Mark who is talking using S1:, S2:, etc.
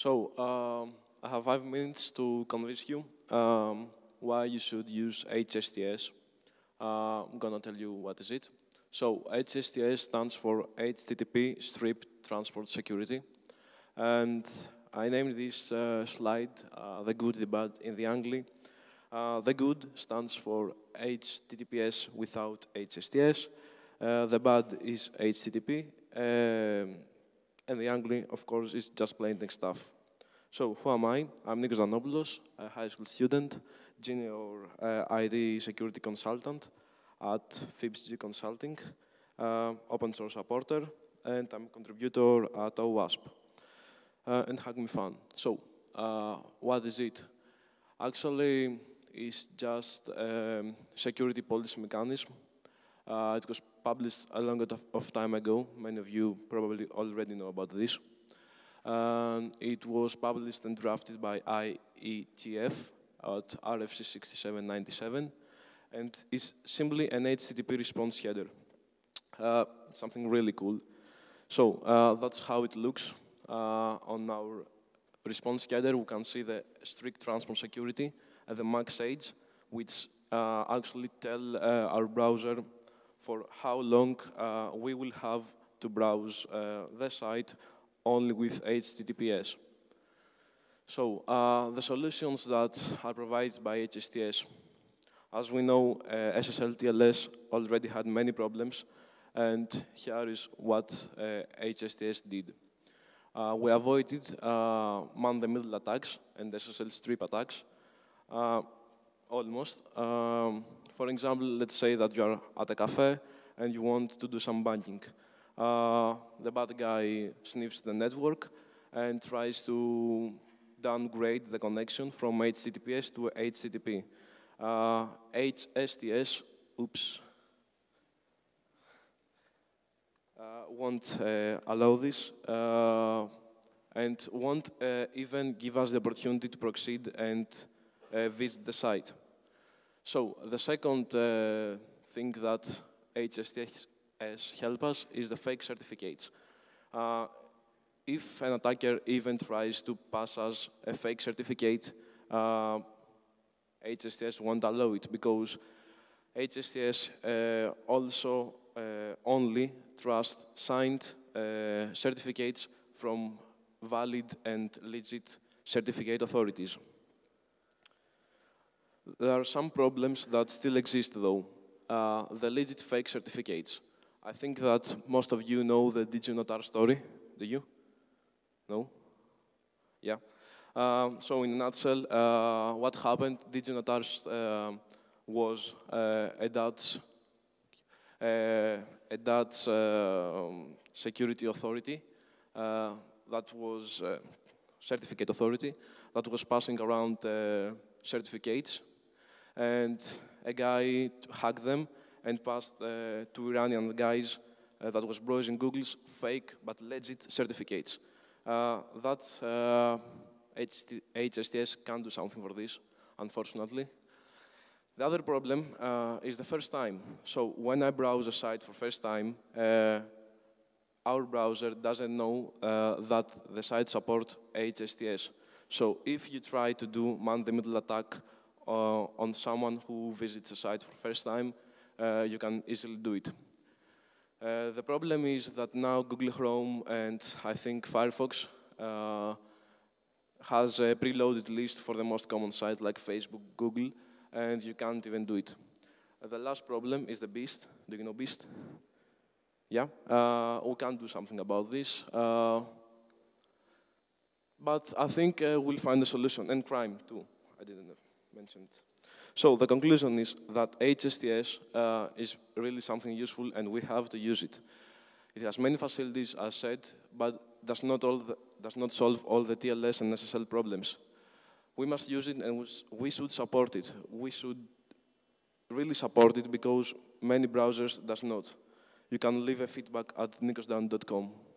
S1: So, I have 5 minutes to convince you why you should use HSTS. I'm gonna tell you what is it. So, HSTS stands for HTTP Strip Transport Security. And I named this slide the good, the bad, and the ugly. The good stands for HTTPS without HSTS. The bad is HTTP. And the ugly, of course, is just plain text stuff. So, who am I? I'm Nikos Zanopoulos, a high school student, junior IT security consultant at FIBSG Consulting, open source supporter, and I'm a contributor at OWASP. And Hack Me Fun. So, what is it? Actually, it's just a security policy mechanism. It was published a long of time ago. Many of you probably already know about this. It was published and drafted by IETF at RFC 6797, and it's simply an HTTP response header. Something really cool. So that's how it looks. On our response header, we can see the strict transport security at the max age, which actually tell our browser for how long we will have to browse the site only with HTTPS. So the solutions that are provided by HSTS. As we know, SSL TLS already had many problems, and here is what HSTS did. We avoided man-in-the-middle attacks and SSL strip attacks, almost. For example, let's say that you are at a cafe and you want to do some banking. The bad guy sniffs the network and tries to downgrade the connection from HTTPS to HTTP. HSTS, won't allow this and won't even give us the opportunity to proceed and visit the site. So the second thing that HSTS helps us is the fake certificates. If an attacker even tries to pass us a fake certificate, HSTS won't allow it because HSTS also only trusts signed certificates from valid and legit certificate authorities. There are some problems that still exist, though. The legit fake certificates. I think that most of you know the DigiNotar story. Do you? No? Yeah. So in a nutshell, what happened, DigiNotar was a Dutch security authority that was certificate authority that was passing around certificates, and a guy hacked them and passed to Iranian guys that was browsing Google's fake but legit certificates. HSTS can't do something for this, unfortunately. The other problem is the first time. So when I browse a site for first time, our browser doesn't know that the site supports HSTS. So if you try to do man-in-the-middle attack on someone who visits a site for first time, you can easily do it. The problem is that now Google Chrome and I think Firefox has a preloaded list for the most common sites like Facebook, Google, and you can't even do it. The last problem is the Beast. Do you know Beast? Yeah, we can't do something about this. But I think we'll find a solution, and crime too. I didn't mention it. So the conclusion is that HSTS is really something useful, and we have to use it. It has many facilities, as said, but does not solve all the TLS and SSL problems. We must use it, and we should support it. We should really support it because many browsers does not. You can leave a feedback at nikosdown.com.